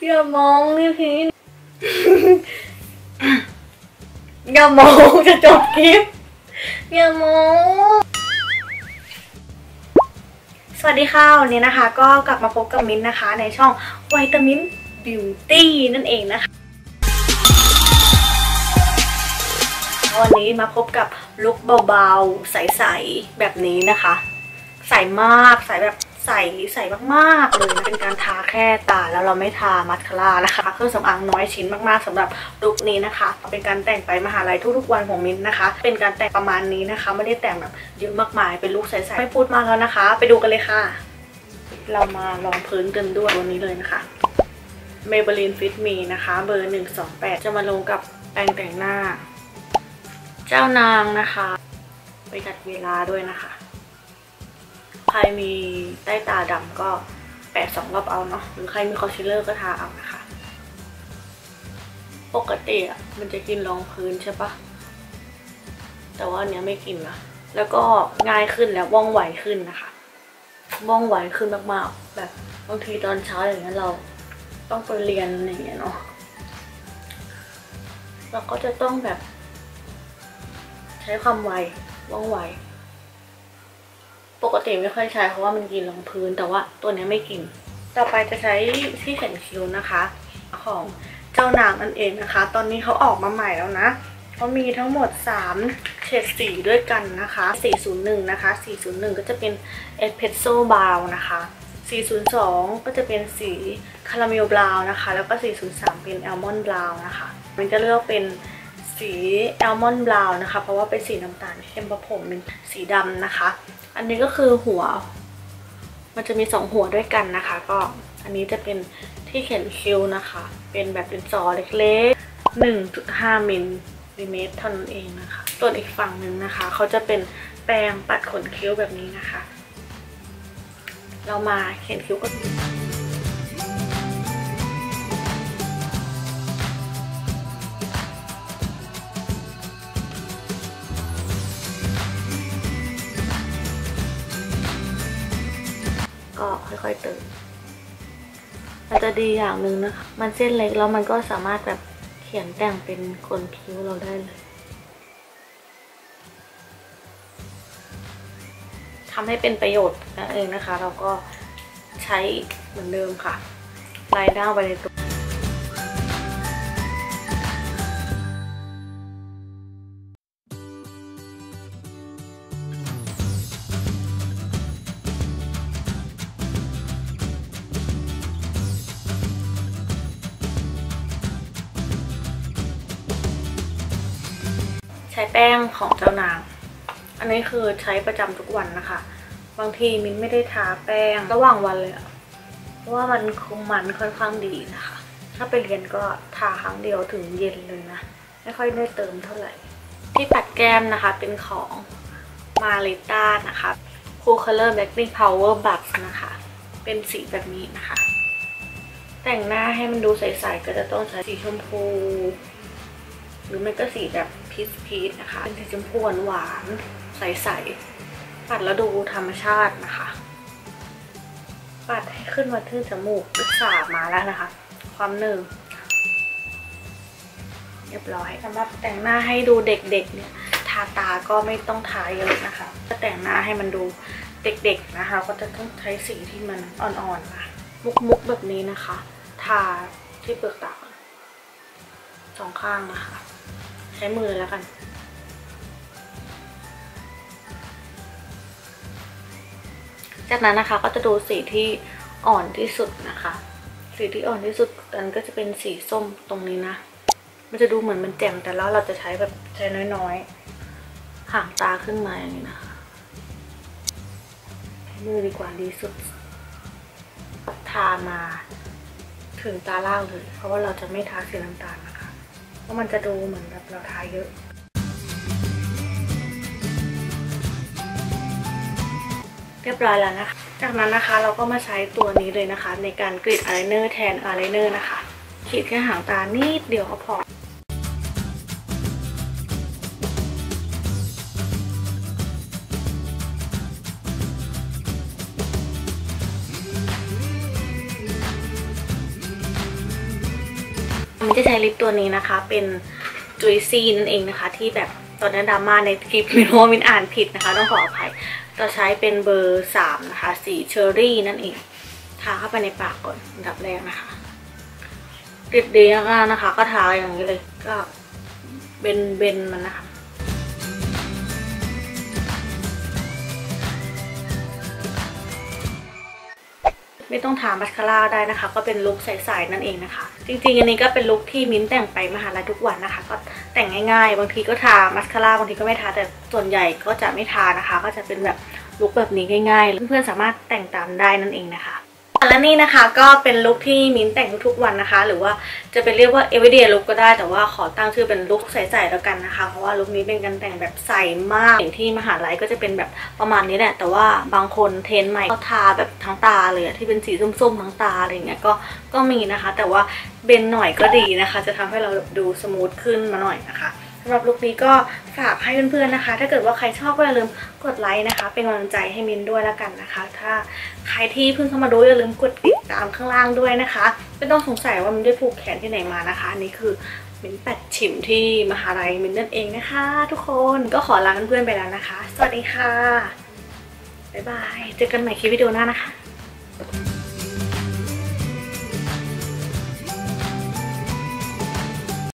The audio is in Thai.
อย่ามองนี่พี่ อย่ามองจะจบคลิปอย่ามองสวัสดีค่ะวันนี้นะคะก็กลับมาพบกับมิ้นนะคะในช่องวิตามินบิวตี้นั่นเองนะคะวันนี้มาพบกับลุคเบาๆใสๆแบบนี้นะคะใสมากใสแบบใสมากๆเลยนะเป็นการทาแค่ตาแล้วเราไม่ทามัสคาร่านะคะเครื่องสำอางน้อยชิ้นมากๆสำหรับลุคนี้นะคะเป็นการแต่งไปมหาลัยทุกๆวันของมิ้นนะคะเป็นการแต่งประมาณนี้นะคะไม่ได้แต่งแบบเยอะมากมายเป็นลุคใสๆไม่พูดมากแล้วนะคะไปดูกันเลยค่ะเรามาลองพื้นเดินด้วยวันนี้เลยนะคะ Maybelline Fit Me นะคะเบอร์128จะมาลงกับแปรงแต่งหน้าเจ้านางนะคะไปจัดเวลาด้วยนะคะใครมีใต้ตาดำก็แปะ2 รอบเอาเนาะหรือใครมีคอนซีลเลอร์ก็ทาเอานะคะปกติอ่ะมันจะกินรองพื้นใช่ปะแต่ว่าอันเนี้ยไม่กินนะแล้วก็ง่ายขึ้นแล้วว่องไวขึ้นนะคะว่องไวขึ้นมากๆแบบบางทีตอนเช้าอย่างเงี้ยเราต้องไปเรียนอย่างเงี้ยเนาะเราก็จะต้องแบบใช้ความไวว่องไวปกติไม่ค่อยใช้เพราะว่ามันกินรองพื้นแต่ว่าตัวนี้ไม่กินต่อไปจะใช้ที่เขียนคิ้วนะคะของเจ้านางนั่นเองนะคะตอนนี้เขาออกมาใหม่แล้วนะเขามีทั้งหมด3เฉดสีด้วยกันนะคะ401นะคะ401ก็จะเป็นเอสเพรสโซ่บราวน์นะคะ402ก็จะเป็นสีคาราเมลบราวน์นะคะแล้วก็403เป็นแอลมอนด์บราวน์นะคะมันจะเลือกเป็นสีแอลมอนด์บราวน์นะคะเพราะว่าเป็นสีน้ำตาลเข้มเพราะผมเป็นสีดำนะคะอันนี้ก็คือหัวมันจะมี2หัวด้วยกันนะคะก็อันนี้จะเป็นที่เขียนคิ้วนะคะเป็นแบบดินสอเล็กๆ 1.5 มิลลิเมตรเท่านั้นเองนะคะส่วนอีกฝั่งหนึ่งนะคะเขาจะเป็นแปรงปัดขนคิ้วแบบนี้นะคะเรามาเขียนคิ้วกันก็ค่อยๆเติมมันจะดีอย่างหนึ่งนะคะมันเส้นเล็กแล้วมันก็สามารถแบบเขียนแต่งเป็นขนคิ้วเราได้เลยทำให้เป็นประโยชน์นั่นเองนะคะเราก็ใช้เหมือนเดิมค่ะไลน์ด้านไปในตัวใช้แป้งของเจ้านางอันนี้คือใช้ประจำทุกวันนะคะบางทีมิ้นไม่ได้ทาแป้งระหว่างวันเลยอะเพราะว่ามันคุมมันค่อนข้างดีนะคะถ้าไปเรียนก็ทาครั้งเดียวถึงเย็นเลยนะไม่ค่อยได้เติมเท่าไหร่ที่ปัดแก้มนะคะเป็นของมาริต้านะคะCool Color Blackening Power Bugs นะคะเป็นสีแบบนี้นะคะแต่งหน้าให้มันดูใสๆก็จะต้องใช้สีชมพูหรือไม่ก็สีแบบพีชนะคะเป็นสีชมพูหวานใสๆปัดแล้วดูธรรมชาตินะคะปัดให้ขึ้นมาที่จมูกลึกสาบมาแล้วนะคะความหนึ่งเรียบร้อยสำหรับแต่งหน้าให้ดูเด็กๆเนี่ยทาตาก็ไม่ต้องทาเยอะนะคะถ้าแต่งหน้าให้มันดูเด็กๆนะคะก็จะต้องใช้สีที่มันอ่อนๆนะมุกๆแบบนี้นะคะทาที่เปลือกตา2 ข้างนะคะใช้มือแล้วกันจากนั้นนะคะก็จะดูสีที่อ่อนที่สุดนะคะสีที่อ่อนที่สุดนั้นก็จะเป็นสีส้มตรงนี้นะมันจะดูเหมือนมันแจ่มแต่แล้วเราจะใช้แบบใช้น้อยๆห่างตาขึ้นมาอย่างนี้นะคะใช้มือดีกว่าดีสุดทามาถึงตาล่างเลยเพราะว่าเราจะไม่ทาสีน้ำตาลนะคะเพราะมันจะดูเหมือนแบบเราทาเยอะเรียบร้อยแล้วนะคะจากนั้นนะคะเราก็มาใช้ตัวนี้เลยนะคะในการกรีดอายไลเนอร์แทนอายไลเนอร์นะคะขีดแค่หางตานิดเดียวก็พอมันจะใช้ลิปตัวนี้นะคะเป็นจุยซีนั่นเองนะคะที่แบบตอนนั้นดราม่าในคลิปมินว่ามินอ่านผิดนะคะต้องขออภัยจะใช้เป็นเบอร์ 3นะคะสีเชอร์รี่นั่นเองทาเข้าไปในปากก่อนอันดับแรกนะคะติดดีมากนะคะก็ทาอย่างนี้เลยก็เบนมันนะคะไม่ต้องทามัสคาร่าได้นะคะก็เป็นลุคใสๆนั่นเองนะคะจริงๆอันนี้ก็เป็นลุคที่มิ้นแต่งไปมหาลัยทุกวันนะคะก็แต่งง่ายๆบางทีก็ทามัสคาร่าบางทีก็ไม่ทาแต่ส่วนใหญ่ก็จะไม่ทานะคะก็จะเป็นแบบลุคแบบนี้ง่ายๆเพื่อนๆสามารถแต่งตามได้นั่นเองนะคะและนี่นะคะก็เป็นลุคที่มิ้นแต่งทุกๆวันนะคะหรือว่าจะเป็นเรียกว่า everyday look ก็ได้แต่ว่าขอตั้งชื่อเป็นลุคใสๆแล้วกันนะคะเพราะว่าลุคนี้เป็นการแต่งแบบใสมากอย่างที่มหาลัยก็จะเป็นแบบประมาณนี้แหละแต่ว่าบางคนเทรนใหม่ก็ทาแบบทั้งตาเลยที่เป็นสีส้มๆทั้งตาอะไรเงี้ยก็มีนะคะแต่ว่าเบนหน่อยก็ดีนะคะจะทำให้เราดูสมูทขึ้นมาหน่อยนะคะสำหรับลุคนี้ก็ฝากให้เพื่อนๆนะคะถ้าเกิดว่าใครชอบก็อย่าลืมกดไลค์นะคะเป็นกำลังใจให้มินด้วยแล้วกันนะคะถ้าใครที่เพิ่งเข้ามาดูอย่าลืมกดติดตามข้างล่างด้วยนะคะไม่ต้องสงสัยว่ามินได้ผูกแขนที่ไหนมานะคะอันนี้คือมินปัดฉิมที่มหาลัยมินนั่นเองนะคะทุกคนก็ขอลาเพื่อนๆไปแล้วนะคะสวัสดีค่ะบ๊ายบายเจอกันใหม่คลิปวิดีโอหน้านะคะ